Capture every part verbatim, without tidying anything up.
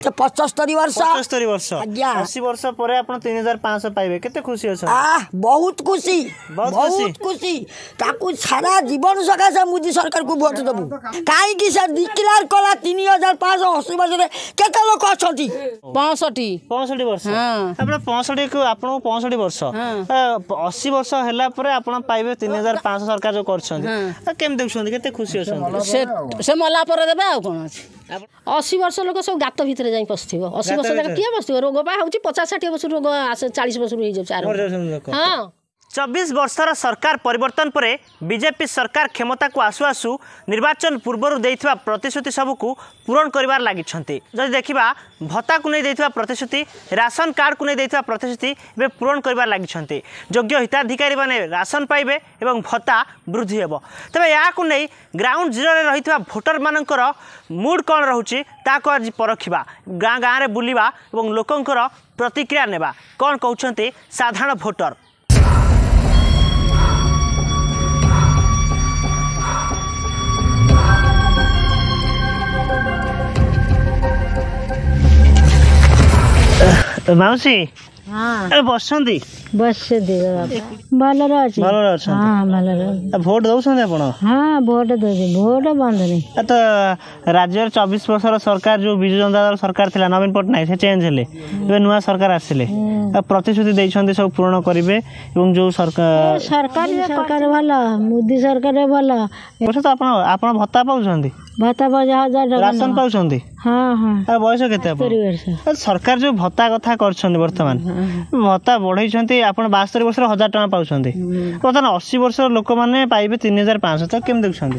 पचस्तरी वर्ष पचस्तरी वर्ष आज्ञा अस्सी वर्ष पर आपण तीन हजार पाँच सौ पाइबे केते खुशी अछ आ बहुत खुशी बहुत खुशी ताकू सारा जीवन सकाशे मोदी सरकार को वोट देबू काई कि से डिक्लेयर कला तीन हजार पाँच सौ अस्सी वर्ष रे केते लोक अछंती पैंसठ पैंसठ वर्ष आपण पैंसठ को आपण पैंसठ वर्ष अस्सी वर्ष होला पर आपण पाइबे तीन हजार पाँच सौ सरकार जो करछन केम देखछन केते खुशी अछन से से मला पर देबे आ कोन अछि अस्सी वर्ष लोक सब गात भितर जाई पस्थिबो अस्सी वर्ष तक किया पस्थिबो रोग बा होची पचास साठ वर्ष रोग आसे चालीस वर्ष हो जाय हां चौबीस वर्षर सरकार परिवर्तन पर बीजेपी सरकार क्षमता को आसु आसु निर्वाचन पूर्व देइथिबा प्रतिश्रुति सबको पूरण करिवार लागिछन्ते जदि देखिबा भत्ता को नहीं देइथिबा प्रतिश्रुति राशन कार्ड को नहीं देइथिबा प्रतिश्रुति बे पूरण करिवार लागिछन्ते योग्य हिताधिकारी माने राशन पाइबे एवं भत्ता वृद्धि हेबो तबे या को नहीं ग्राउंड जीरो रे रहिथिबा वोटर मानकर मूड कोन रहउची ताको आज परखिबा गाँ गाँ रे बुलिबा एवं लोकंकर प्रतिक्रिया नेबा कोन कहउछन्ते साधारण वोटर माउसी हां बसंती बस दे भल रह भल रह हां भल रह वोट दउछन आपण हां वोट दे वोट बंद नहीं तो राज्य चौबीस वर्षर सरकार जो बिजु जनता दल सरकार थिला नवीन पटनायक से चेंज हेले ए नुआ सरकार आसिले प्रतिश्रुति दैछन्ते सब पूर्ण करिवे एवं जो सरकार सरकार सरकार भला मोदी सरकार भला वर्ष तो आपण आपण भत्ता पाउछन्ती भत्ता बजा हजार टका राशन पाउछन्ती हां हां आ बयस केते आपण सरकार जो भत्ता कथा करछन्ती वर्तमान भत्ता बढ़ाई छन्ती आपण बास्तरी वर्ष हजार टका पाउछन्ती वर्तमान अस्सी वर्ष लोक माने पाइबे तीन हजार पाँच सौ तक केम देखछन्ती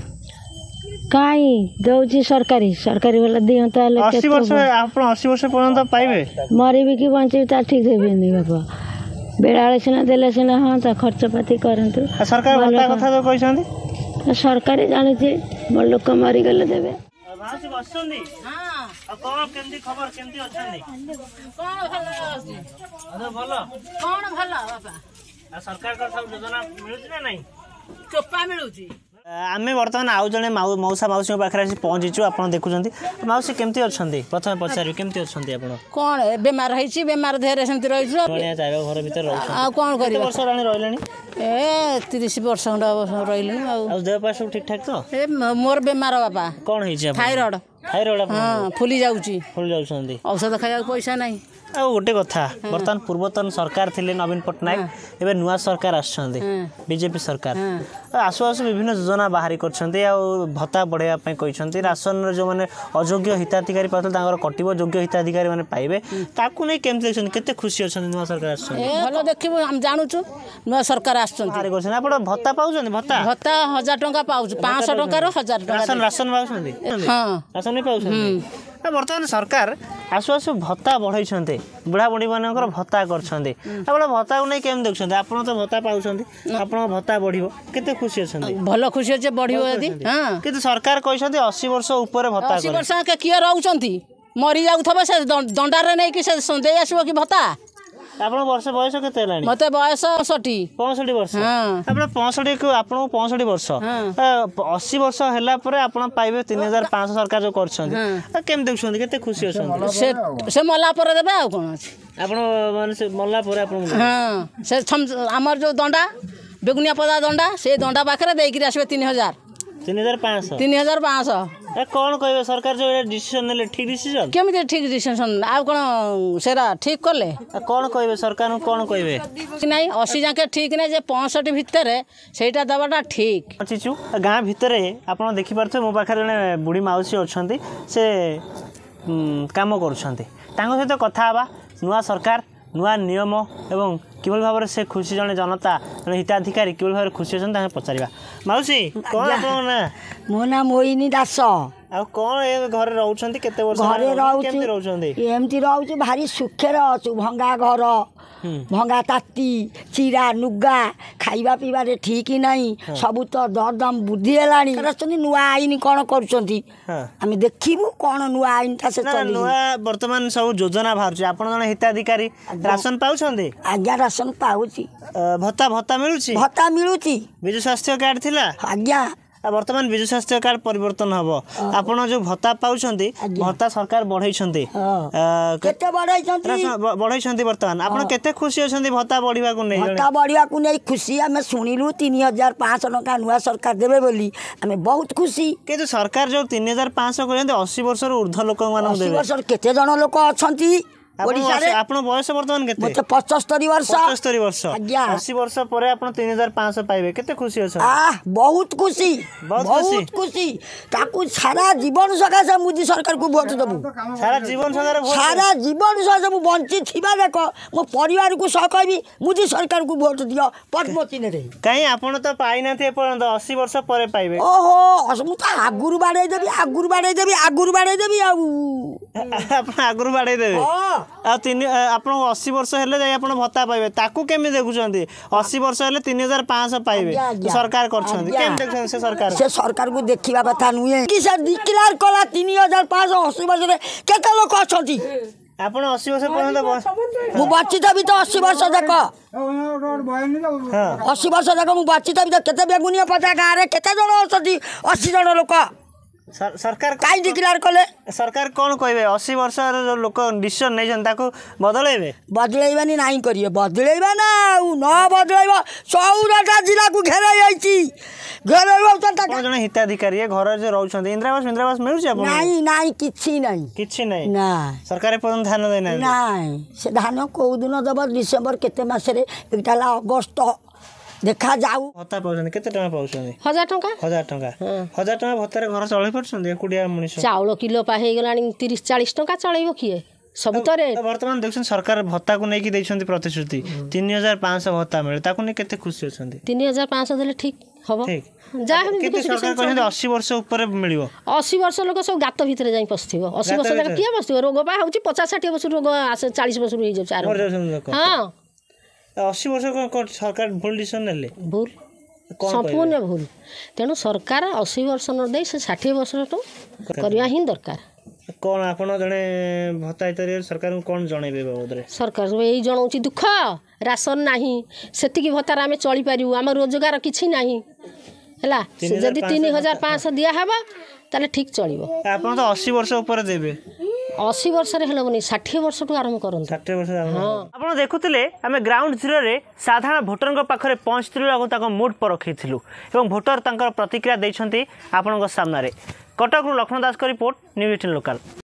काई दउची सरकारी सरकारी वाला दियो ताले अस्सी वर्ष आपण अस्सी वर्ष पर्यंत पाइबे मरिबे कि बंचे ता ठीक देबे नहीं बाबा बेड़ाले सिना देले सिना हां ता खर्च पाती करंतु सरकार भत्ता कथा तो कहछन्ती सरकारी जानि जे बड़ लोक मरि गेले देबे भासी बसंदी हां आ कोन केंदी खबर केंदी अछंदी कोन भलो अछि अरे भलो कोन भलो बाबा आ सरकार का सब योजना मिलुची ना नहीं चोपा मिलुची आमे वर्तमान आउ जने मौसा माउसी पाखरे आसी पहुंचीचु आपण देखुचंती माउसी केमती अछंती प्रथम पचारि केमती अछंती आपण कोन बेमार हैची बेमार धेरे सेमती रहिछु बनिया चारो घर भीतर रहउ आ कोन करी वर्ष रानी रहलेनी ए तीस वर्ष खंड रहिलेनी आ देह पा सब ठीक ठाक तो ए मोर बेमार बाबा कोन हैची थायराइड थायराइड हां फुली जाउची फुली जाउछंती औषध खाया पैसा नहीं आ गोटे कथा वर्तमान पूर्वतन सरकार थिले नवीन पटनायक एबे नुआ सरकार आछंती बीजेपी सरकार आसु आसु विभिन्न योजना बाहरी करछंती आ भत्ता बढ़ाया पय कहिसंती राशन जो माने अयोग्य हिताधिकारी पातल तांगर कटिबो योग्य हिताधिकारी माने पाइबे ताकू नै केम देखछन केते खुशी अछन नुआ सरकार आछन ए भलो देखिबो हम जानूछु नुआ सरकार आछन बाहरी करछन आपण भत्ता पाउछन भत्ता भत्ता हजार टका पाउछु पाँच सौ टका रो हजार टका राशन राशन पाउछन हां राशन नै पाउछन वर्तमान सरकार आसु आसु भत्ता बढ़ाई बुढ़ा बुढ़ी मानकर भत्ता करछन्ते आपण भत्ता को नै केम देखछन्ते आपण तो भत्ता पाउछन्ते आपण भत्ता बढ़िबो केते खुशी अछन्ते भलो खुशी अछि बढ़िबो यदि हां केते सरकार कहिसन्ते अस्सी वर्ष ऊपर भत्ता अस्सी वर्ष के किए रहउछन्ती मरि जाउथबे से दंडारे नै कि से संदे आसीबो कि भत्ता आपण वर्ष बयस केते लानी मते बयस पैंसठ पैंसठ वर्ष हां आपण पैंसठ को आपण पैंसठ वर्ष अस्सी वर्ष होला पर आपण पाइबे तीन हजार पाँच सौ सरकार जो करछन्ते केम देखछन्ते केते खुशी अछन्ते से से मला पर देबे आ कोन अछि आपण माने से मल्ला पर आपण हां से हमर जो दंडा बेगुनिया पदा दंडा से दंडा पाखरे देकी आसीबे तीन हजार तीन हजार पाँच सौ तीन हजार पाँच सौ ए कौन कहबे सरकार जो डिसीजन नेले ठीक डिसीजन केमिति ठीक डिसीजन आ कोन सेरा ठीक करले कौन कहबे सरकार कौन कहबे कि नहीं अस्सी जाके ठीक नहीं जे पैंसठ भितर सेटा दबाटा ठीक चिचू गाँ भितर आपण देखि परथे मो पाखरे जने बुढ़ी माउसी अछंती से काम करूछंती तांको सहित कथा हबा नुआ सरकार नुआ नियम एवं किभल भाव से खुशी जने जनता जने हिताधिकारी किभल भाव खुशी अछन तांको पचारिबा माउसी कोन आपण ना मो ना मोहिनी दास आ कोन ए घर रहउछंती केते वर्ष घरे रहउछंती केमति रहउछंती एमति रहउछ भारी सुखेर अछु भंगा घर भंगा ताती चिरा नुगा खाइबा पीबा रे ठीक नहीं सब तो दरदम बुद्धि हेलानी करछनी नुआ आईन कोन करूछंती हम देखिबु कोन नुआ आईन ता से चली नुआ वर्तमान सब योजना बाहर आपण जने हिताधिकारी राशन पाउछंती आज्ञा राशन पाउची भत्ता भत्ता मिलुची भत्ता मिलुची बिजु स्वास्थ्य कार्ड थिला आज्ञा वर्तमान विजु स्वास्थ्य कार्ड परिवर्तन हम आपण जो भत्ता पाउछंती भत्ता सरकार बढ़ाइछंती केते बढ़ाइछंती बढ़ाइछंती वर्तमान आपण केते खुशी अछंती भत्ता बढ़िबा को नै भत्ता बढ़िबा को नै खुशी हमें सुनिलु तीन हजार पाँच सौ टका नुआ सरकार देबे बोली हमें बहुत खुशी के सरकार जो तीन हजार पाँच सौ कहते अस्सी वर्ष ऊर्ध्व लोक मान अस्सी वर्ष केते जन लोक अछंती आपण बयस वर्तमान केते मते पचहत्तर वर्ष पचहत्तर वर्ष अस्सी वर्ष परे आपण तीन हजार पाँच सौ पाइबे केते खुशी अछ आ बहुत खुशी बहुत खुशी ताकू सारा जीवन सकासे मोदी सरकार को वोट देबू सारा जीवन सरकार सारा जीवन सकासे मु बंची थिबा देखो मो परिवार को सह कहबी मोदी सरकार को वोट दियो पद्मती ने रे काई आपण तो पाई नाथे पर्यंत अस्सी वर्ष परे पाइबे ओहो मु तो आगुरु बाडे देबी आगुरु बाडे देबी आगुरु बाडे देबी आ आपण आगुरु बाडे देबे हां आ तीन आपण अस्सी वर्ष हेले जाई आपण भत्ता पाइबे ताकू केमि देखुछंती अस्सी वर्ष हेले तीन हजार पाँच सौ पाइबे सरकार करछंती केम देखछन से सरकार से सरकार को देखिबा कथा नुए कि से डिक्लेयर कला तीन हजार पाँच सौ अस्सी वर्ष रे केते लोक अछंती आपण अस्सी वर्ष पर्यंत मु बच्ची तभी तो अस्सी वर्ष देख अस्सी वर्ष देख मु बच्ची तभी तो केते बेगुनिया पता गाँ रे केते जन अछंती अस्सी जन लोक सरकार काई डिक्लेयर कले सरकार कौन कहबे अस्सी वर्ष लोक डिसीजन नै जन ताको बदलैबे बदलैबानी नाही करिए बदलैबा ना न बदलैबा चौदह जिला को घेराई आइची घेराई होता कोन जने हिताधिकारी घर जे रहउछन इंद्रावास इंद्रावास मिलुछ आपन नाही नाही किछि नाही किछि नाही ना सरकार पर ध्यान दे नाही नाही से धान को दिन दब डिसेंबर केते मास रे एकटाला अगस्त देखा जाऊ भत्ता पाउछन केते टका पाउछन हजार टका हजार टका हजार टका भत्तारे घर चलै पड़छन एकुडिया मनीष चाउल किलो पा हे गलानी तीस चालीस टका चलैबो किए सब तरे वर्तमान देखछन सरकार भत्ता को नै कि दैछन प्रतिश्रुति तीन हजार पाँच सौ भत्ता मिले ताको नै केते खुशी अछन तीन हजार पाँच सौ देले ठीक हबो ठीक जा केते सरकार कहन अस्सी वर्ष ऊपर मिलिबो अस्सी वर्ष लोक सब गात भितर जाई पस्थिबो अस्सी वर्ष तक किया पस्थिबो रोग बा होची पचास साठ वर्ष रोग आसे चालीस वर्ष होई जाय चार हां अस्सी वर्ष को सरकार भूल डिसीजन नेले भूल संपूर्ण भूल तेणु सरकार अस्सी वर्ष न दे से षाठी वर्ष तो करवा ही दरकार कौन आपण जने भत्ता इतरे सरकार को कौन जणेबे बाबदरे सरकार एई जणौची दुख राशन नाही सेतिकी भत्तार आमे चली पारिउ हम रोजगार किछि नाही हला से जदी तीन हजार पाँच सौ दिया हबा ताले ठीक चलिबो आपण तो अस्सी वर्ष ऊपर देबे अस्सी वर्ष रे हेलबनी साठ वर्ष टू आरंभ करन साठ वर्ष आपण देखुतिले आमे ग्राउंड जीरो रे साधारण भोटर पाखरे पहुंचथिलु आ ताको मूड पर रखिथिलु एवं भोटर तांकर प्रतिक्रिया दैछंती आपनक सामना रे कटक रु लक्ष्मण दास का रिपोर्ट न्यूज एटीन लोकल।